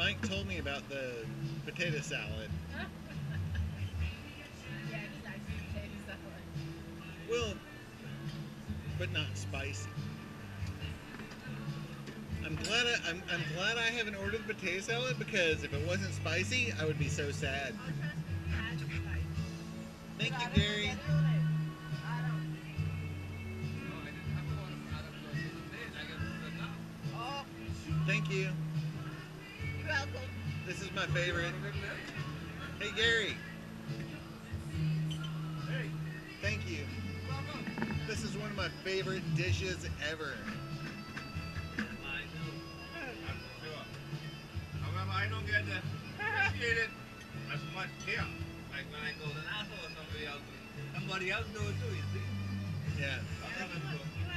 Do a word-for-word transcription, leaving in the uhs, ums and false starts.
Mike told me about the potato salad. Yeah, he likes potato salad. Well, but not spicy. I'm glad I, I'm, I'm glad I haven't ordered the potato salad because if it wasn't spicy, I would be so sad. Thank you, Gary. Thank you. You're welcome. This is my favorite. Hey, Gary. Thank you. This is one of my favorite dishes ever. However, I don't get to appreciate it as much here. Like when I go to Nassau or somebody else, somebody else do it too, you see? Yeah. I love it, bro.